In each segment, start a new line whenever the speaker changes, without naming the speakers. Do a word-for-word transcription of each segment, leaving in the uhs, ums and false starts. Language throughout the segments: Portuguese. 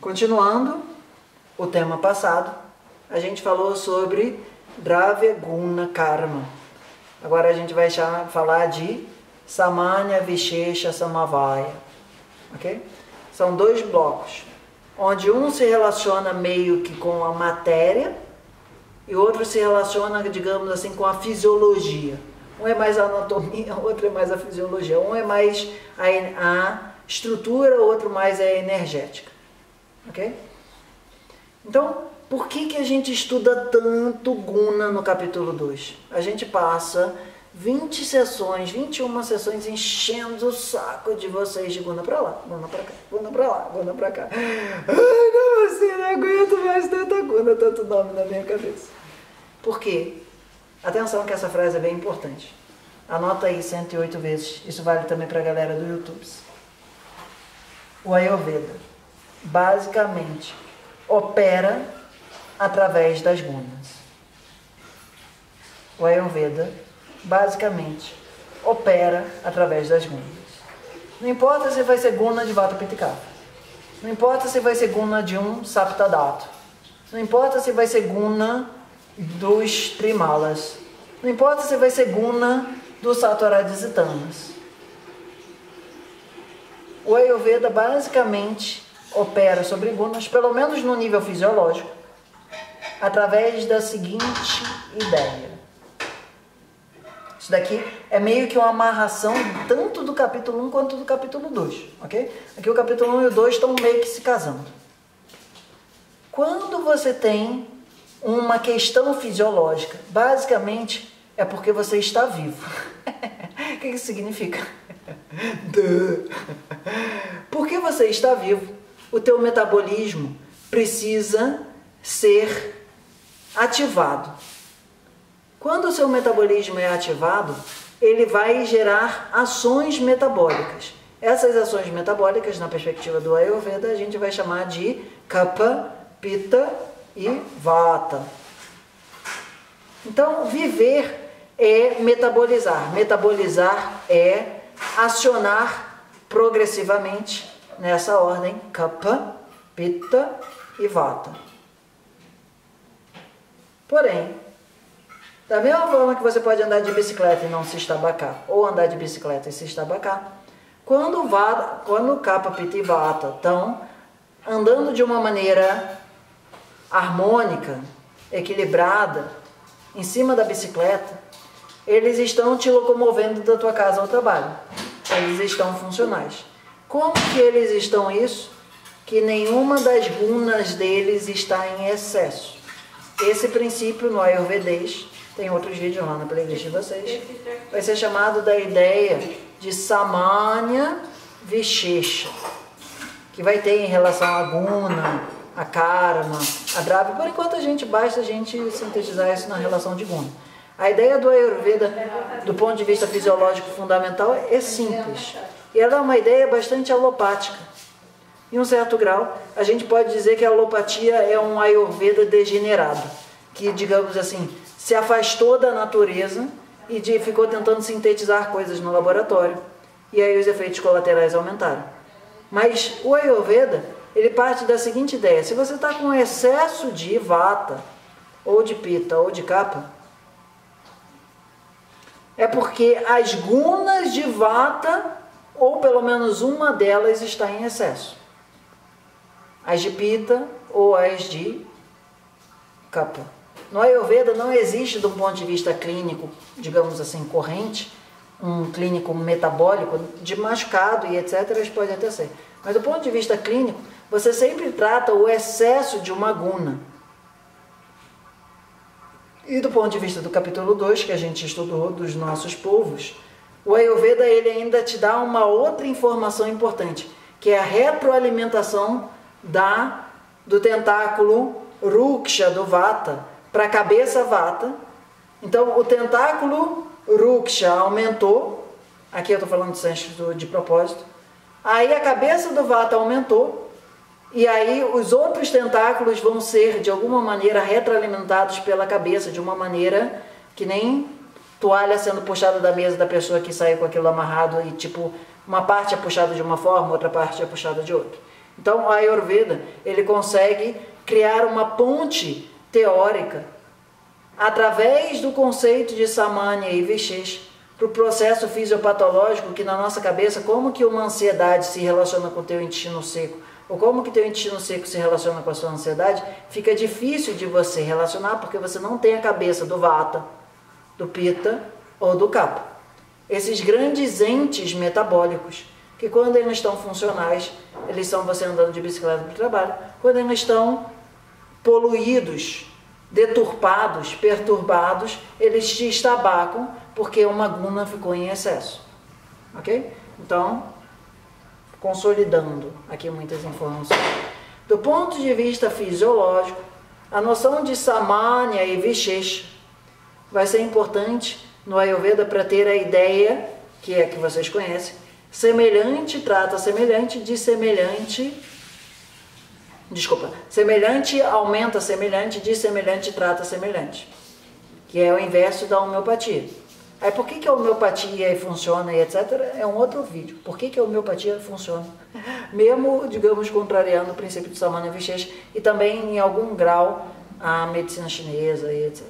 Continuando o tema passado, a gente falou sobre Dravya Guna Karma. Agora a gente vai falar de Samanya Vishesha Samavaya. Ok? São dois blocos, onde um se relaciona meio que com a matéria e o outro se relaciona, digamos assim, com a fisiologia. Um é mais a anatomia, o outro é mais a fisiologia. Um é mais a, a estrutura, o outro mais a energética. Ok? Então, por que que a gente estuda tanto Guna no capítulo dois? A gente passa vinte sessões, vinte e uma sessões enchendo o saco de vocês de Guna pra lá, Guna pra cá, Guna pra lá, Guna pra cá. Ai, não, assim, não aguento mais tanta Guna, tanto nome na minha cabeça. Por quê? Atenção que essa frase é bem importante. Anota aí cento e oito vezes. Isso vale também pra galera do YouTube. O Ayurveda basicamente opera através das gunas. O Ayurveda basicamente opera através das gunas. Não importa se vai ser guna de Vata Pitta Kapha. Não importa se vai ser guna de um Saptadato. Não importa se vai ser guna dos Trimalas. Não importa se vai ser guna dos Sattvaradhisitanas. O Ayurveda basicamente opera sobre gunas, pelo menos no nível fisiológico, através da seguinte ideia. Isso daqui é meio que uma amarração tanto do capítulo um quanto do capítulo dois, ok? Aqui o capítulo um e o dois estão meio que se casando. Quando você tem uma questão fisiológica, basicamente é porque você está vivo. O que isso significa? Porque você está vivo, o teu metabolismo precisa ser ativado. Quando o seu metabolismo é ativado, ele vai gerar ações metabólicas. Essas ações metabólicas, na perspectiva do Ayurveda, a gente vai chamar de Kapha, Pitta e Vata. Então, viver é metabolizar. Metabolizar é acionar progressivamente nessa ordem Kapha, Pitta e Vata. Porém, da mesma forma que você pode andar de bicicleta e não se estabacar, ou andar de bicicleta e se estabacar, quando, vata, quando Kapha, Pitta e Vata estão andando de uma maneira harmônica, equilibrada, em cima da bicicleta, eles estão te locomovendo da tua casa ao trabalho. Eles estão funcionais. Como que eles estão isso? Que nenhuma das gunas deles está em excesso. Esse princípio no Ayurvedês, tem outros vídeos lá na playlist de vocês, vai ser chamado da ideia de Samanya Vishesha, que vai ter em relação a Guna, a Karma, a Dravya. Por enquanto a gente basta a gente sintetizar isso na relação de Guna. A ideia do Ayurveda, do ponto de vista fisiológico fundamental, é simples. E ela é uma ideia bastante alopática. Em um certo grau, a gente pode dizer que a alopatia é um Ayurveda degenerado, que, digamos assim, se afastou da natureza e de, ficou tentando sintetizar coisas no laboratório. E aí os efeitos colaterais aumentaram. Mas o Ayurveda, ele parte da seguinte ideia: se você está com excesso de Vata, ou de Pitta, ou de Kapha, é porque as gunas de Vata, ou pelo menos uma delas, está em excesso. As de Pitta ou as de Kapha. No Ayurveda não existe, do ponto de vista clínico, digamos assim, corrente, um clínico metabólico, de machucado e etcétera, pode até ser. Mas do ponto de vista clínico, você sempre trata o excesso de uma guna. E do ponto de vista do capítulo dois, que a gente estudou dos nossos povos, o Ayurveda ele ainda te dá uma outra informação importante, que é a retroalimentação da, do tentáculo Ruksha do Vata para a cabeça Vata. Então, o tentáculo Ruksha aumentou, aqui eu estou falando de sânscrito de propósito, aí a cabeça do Vata aumentou, e aí os outros tentáculos vão ser, de alguma maneira, retroalimentados pela cabeça, de uma maneira que nem toalha sendo puxada da mesa da pessoa que saiu com aquilo amarrado e, tipo, uma parte é puxada de uma forma, outra parte é puxada de outra. Então, a Ayurveda, ele consegue criar uma ponte teórica através do conceito de Samanya e Vishesh para o processo fisiopatológico que na nossa cabeça, como que uma ansiedade se relaciona com o teu intestino seco, ou como que teu intestino seco se relaciona com a sua ansiedade, fica difícil de você relacionar porque você não tem a cabeça do Vata, do Pitta ou do Kapha. Esses grandes entes metabólicos, que quando eles estão funcionais, eles são você andando de bicicleta para o trabalho, quando eles estão poluídos, deturpados, perturbados, eles te estabacam porque uma guna ficou em excesso. Ok? Então, consolidando aqui muitas informações. Do ponto de vista fisiológico, a noção de Samanya e Vishesh vai ser importante no Ayurveda para ter a ideia, que é que vocês conhecem, semelhante trata semelhante, de semelhante, desculpa, semelhante aumenta semelhante, de semelhante trata semelhante, que é o inverso da homeopatia. Aí por que, que a homeopatia funciona e etcétera? É um outro vídeo. Por que, que a homeopatia funciona? Mesmo, digamos, contrariando o princípio de Samanya Vishesh e também em algum grau a medicina chinesa e etcétera.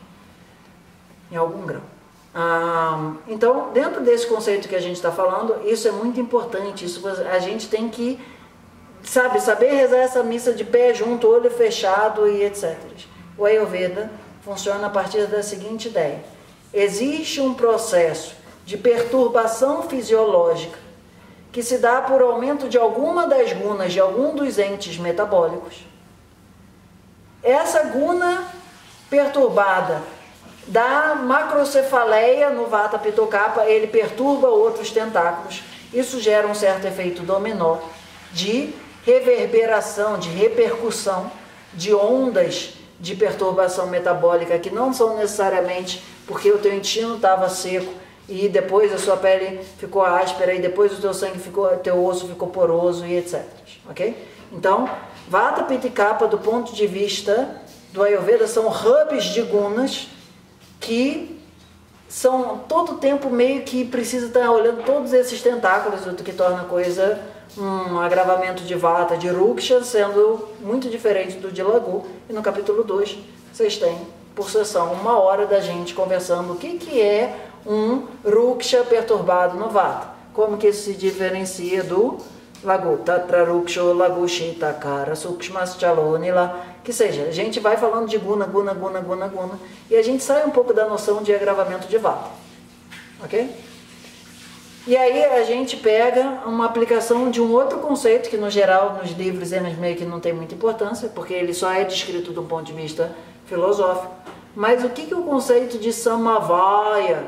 Em algum grau. Ah, então, dentro desse conceito que a gente está falando, isso é muito importante. Isso a gente tem que, sabe, saber rezar essa missa de pé junto, olho fechado e etcétera. O Ayurveda funciona a partir da seguinte ideia. Existe um processo de perturbação fisiológica que se dá por aumento de alguma das gunas de algum dos entes metabólicos. Essa guna perturbada dá macrocefaleia no Vata Pitta Kapha, ele perturba outros tentáculos. Isso gera um certo efeito dominó de reverberação, de repercussão de ondas de perturbação metabólica que não são necessariamente porque o teu intestino estava seco e depois a sua pele ficou áspera e depois o teu sangue ficou, teu osso ficou poroso e etcétera. Ok? Então, Vata Pitta Kapha, do ponto de vista do Ayurveda, são hubs de gunas que são todo o tempo meio que precisa estar olhando todos esses tentáculos, o que torna a coisa um agravamento de Vata, de Ruksha, sendo muito diferente do de Lagu. E no capítulo dois vocês têm, por sessão, uma hora da gente conversando o que, que é um Ruksha perturbado no Vata. Como que isso se diferencia do Lagu, Tatra Ruksho, Lagu Shitakara, Sukshmas Chalonila, que seja, a gente vai falando de Guna, Guna, Guna, Guna, Guna, e a gente sai um pouco da noção de agravamento de Vata. Ok? E aí a gente pega uma aplicação de um outro conceito, que no geral, nos livros, eles meio que não tem muita importância, porque ele só é descrito do ponto de vista filosófico. Mas o que, que o conceito de Samavaya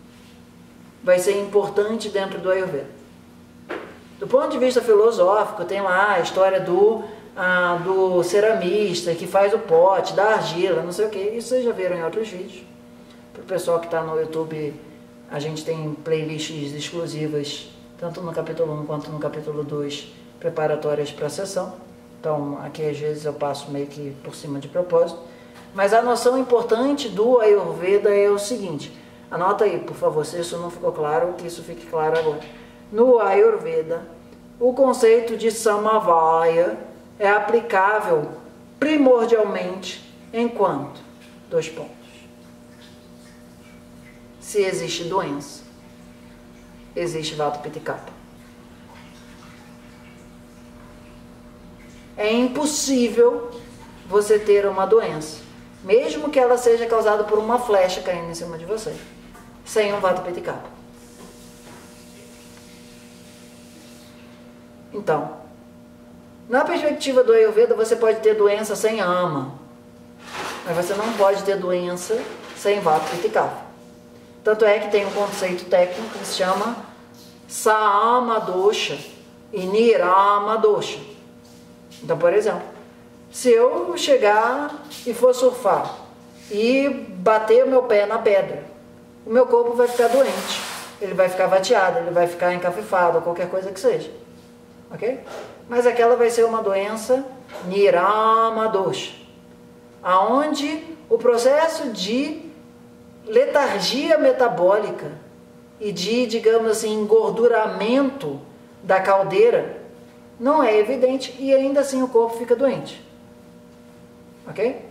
vai ser importante dentro do Ayurveda? Do ponto de vista filosófico, tem lá a história do, ah, do ceramista que faz o pote, da argila, não sei o que. Isso vocês já viram em outros vídeos. Para o pessoal que está no YouTube, a gente tem playlists exclusivas, tanto no capítulo um quanto no capítulo dois, preparatórias para a sessão. Então, aqui às vezes eu passo meio que por cima de propósito. Mas a noção importante do Ayurveda é o seguinte, anota aí, por favor, se isso não ficou claro, que isso fique claro agora. No Ayurveda, o conceito de Samavaya é aplicável primordialmente enquanto, dois pontos, se existe doença, existe Vata Pitta Kapha. É impossível você ter uma doença, mesmo que ela seja causada por uma flecha caindo em cima de você, sem um Vata Pitta Kapha. Então, na perspectiva do Ayurveda, você pode ter doença sem ama, mas você não pode ter doença sem Vata Pitta Kapha. Tanto é que tem um conceito técnico que se chama Saama Dosha e Nirama Dosha. Então, por exemplo, se eu chegar e for surfar e bater o meu pé na pedra, o meu corpo vai ficar doente, ele vai ficar vateado, ele vai ficar encafifado, ou qualquer coisa que seja. Ok? Mas aquela vai ser uma doença Nirama Dosha, aonde o processo de letargia metabólica e de, digamos assim, engorduramento da caldeira não é evidente e ainda assim o corpo fica doente. Ok?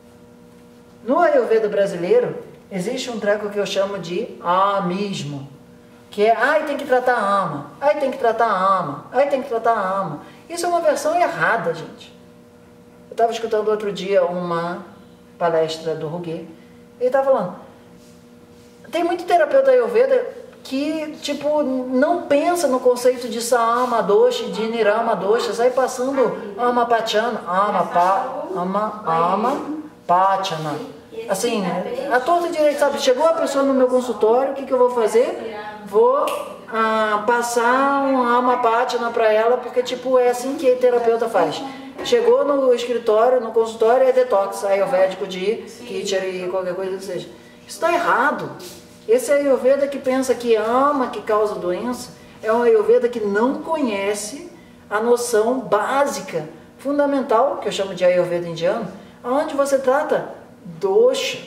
No Ayurveda brasileiro, existe um treco que eu chamo de amismo, que é, ai, tem que tratar a ama, ai, tem que tratar a ama, ai, tem que tratar a ama. Isso é uma versão errada, gente. Eu estava escutando outro dia uma palestra do Ruguê, ele estava falando, tem muito terapeuta Ayurveda que, tipo, não pensa no conceito de Saama Dosha, de Nirama Dosha, sai passando Ama Pachana, Ama Pa, Ama, Ama Pachana. Assim, a torta direita, sabe? Chegou a pessoa no meu consultório, o que, que eu vou fazer? Vou ah, passar um Ama Pachana para ela, porque, tipo, é assim que o terapeuta faz. Chegou no escritório, no consultório, é detox ayurvédico de Kichari, qualquer coisa que seja. Isso está errado. Esse Ayurveda que pensa que ama, que causa doença, é um Ayurveda que não conhece a noção básica, fundamental, que eu chamo de Ayurveda indiano, onde você trata dosha.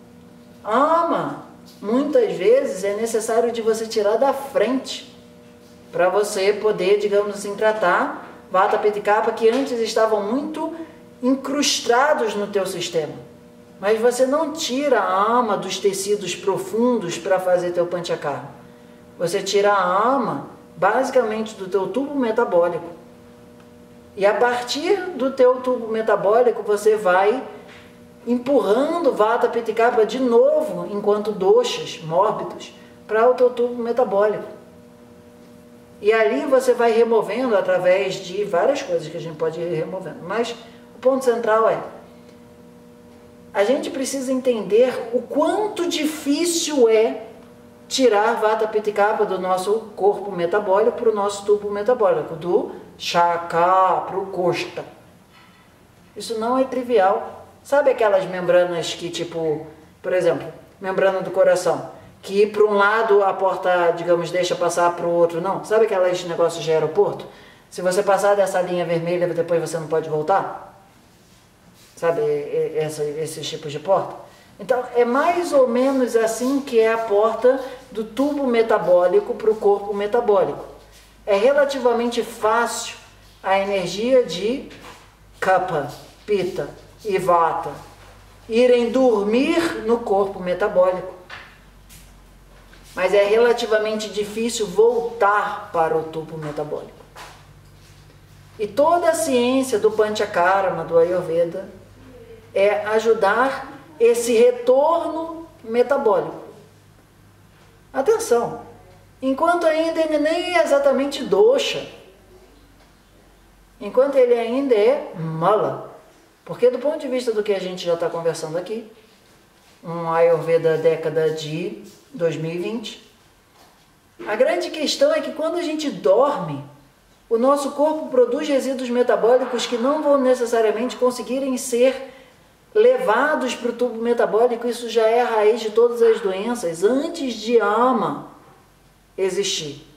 Ama, muitas vezes é necessário de você tirar da frente, para você poder, digamos assim, tratar Vata, Pitta e Kapha, que antes estavam muito incrustados no teu sistema. Mas você não tira a ama dos tecidos profundos para fazer teu panchakarma. Você tira a ama, basicamente, do teu tubo metabólico. E a partir do teu tubo metabólico, você vai empurrando Vata, Pitta e Kapha de novo, enquanto doshas mórbidos, para o teu tubo metabólico. E ali você vai removendo através de várias coisas que a gente pode ir removendo. Mas o ponto central é, a gente precisa entender o quanto difícil é tirar Vata, Pitta e Kapha do nosso corpo metabólico para o nosso tubo metabólico, do Shaka para o Kosta. Isso não é trivial. Sabe aquelas membranas que, tipo, por exemplo, membrana do coração, que para um lado a porta, digamos, deixa passar para o outro, não? Sabe aqueles negócios de aeroporto? Se você passar dessa linha vermelha, depois você não pode voltar? Sabe, essa, esses tipos de porta? Então, é mais ou menos assim que é a porta do tubo metabólico para o corpo metabólico. É relativamente fácil a energia de Kapha, Pitta e Vata irem dormir no corpo metabólico. Mas é relativamente difícil voltar para o tubo metabólico. E toda a ciência do Panchakarma, do Ayurveda, é ajudar esse retorno metabólico. Atenção, enquanto ainda ele nem é exatamente dosha, enquanto ele ainda é mala, porque do ponto de vista do que a gente já está conversando aqui, um Ayurveda década de dois mil e vinte, a grande questão é que quando a gente dorme, o nosso corpo produz resíduos metabólicos que não vão necessariamente conseguirem ser levados para o tubo metabólico. Isso já é a raiz de todas as doenças, antes de ama existir.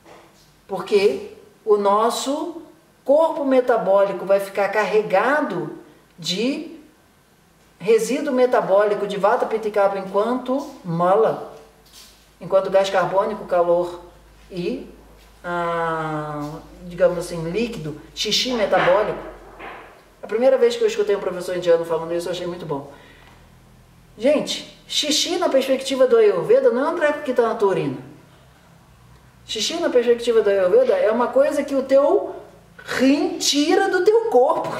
Porque o nosso corpo metabólico vai ficar carregado de resíduo metabólico de Vata, Pitta e Kapha enquanto mala, enquanto gás carbônico, calor e, ah, digamos assim, líquido, xixi metabólico. A primeira vez que eu escutei um professor indiano falando isso, eu achei muito bom. Gente, xixi na perspectiva do Ayurveda não é um treco que está na tua urina. Xixi na perspectiva do Ayurveda é uma coisa que o teu rim tira do teu corpo.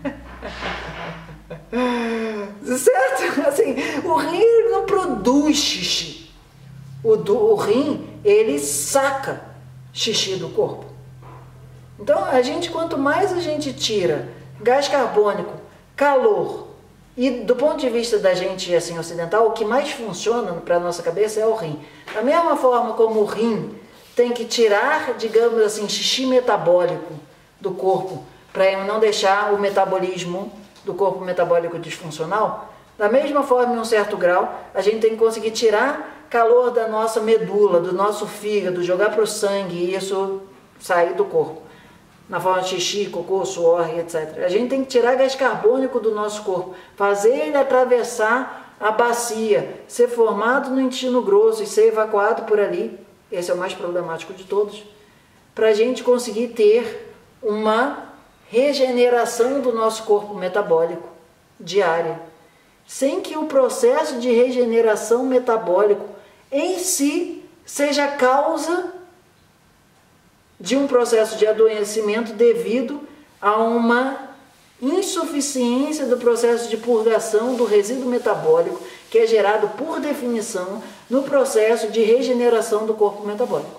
Certo? Assim, o rim não produz xixi. O, do, o rim, ele saca xixi do corpo. Então, a gente, quanto mais a gente tira gás carbônico, calor, e do ponto de vista da gente assim, ocidental, o que mais funciona para a nossa cabeça é o rim. Da mesma forma como o rim tem que tirar, digamos assim, xixi metabólico do corpo, para não deixar o metabolismo do corpo metabólico disfuncional, da mesma forma, em um certo grau, a gente tem que conseguir tirar calor da nossa medula, do nosso fígado, jogar para o sangue e isso sair do corpo. Na forma de xixi, cocô, suor, etcétera. A gente tem que tirar gás carbônico do nosso corpo, fazer ele atravessar a bacia, ser formado no intestino grosso e ser evacuado por ali. Esse é o mais problemático de todos. Para a gente conseguir ter uma regeneração do nosso corpo metabólico diária, sem que o processo de regeneração metabólico em si seja causa de um processo de adoecimento devido a uma insuficiência do processo de purgação do resíduo metabólico que é gerado por definição no processo de regeneração do corpo metabólico.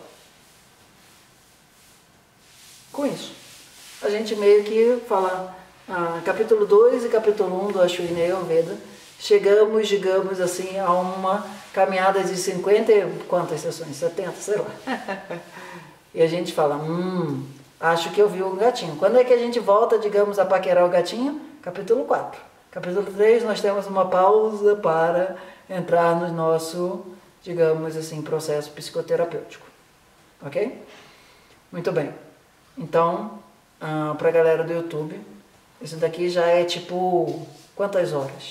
Com isso, a gente meio que fala ah, capítulo dois e capítulo um do Ashwini Ayurveda, chegamos, digamos assim, a uma caminhada de cinquenta e quantas sessões? setenta, sei lá. E a gente fala, hum, acho que eu vi um gatinho. Quando é que a gente volta, digamos, a paquerar o gatinho? Capítulo quatro. Capítulo três, nós temos uma pausa para entrar no nosso, digamos assim, processo psicoterapêutico. Ok? Muito bem. Então, ah, para a galera do YouTube, isso daqui já é tipo, quantas horas?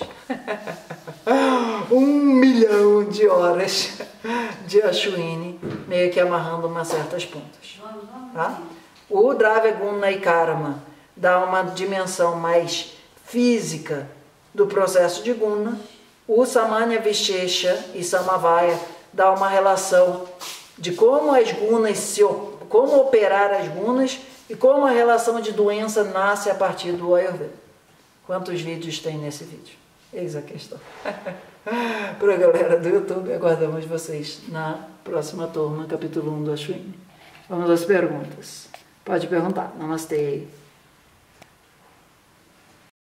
um milhão de horas de Ashwini, meio que amarrando umas certas pontas. Tá? O Dravya Guna e Karma dá uma dimensão mais física do processo de Guna. O Samanya Vishesha e Samavaya dá uma relação de como as gunas se como operar as gunas e como a relação de doença nasce a partir do Ayurveda. Quantos vídeos tem nesse vídeo? Eis a questão. Para a galera do YouTube, aguardamos vocês na próxima turma, capítulo um do Ashwini. Vamos às perguntas. Pode perguntar. Namastê.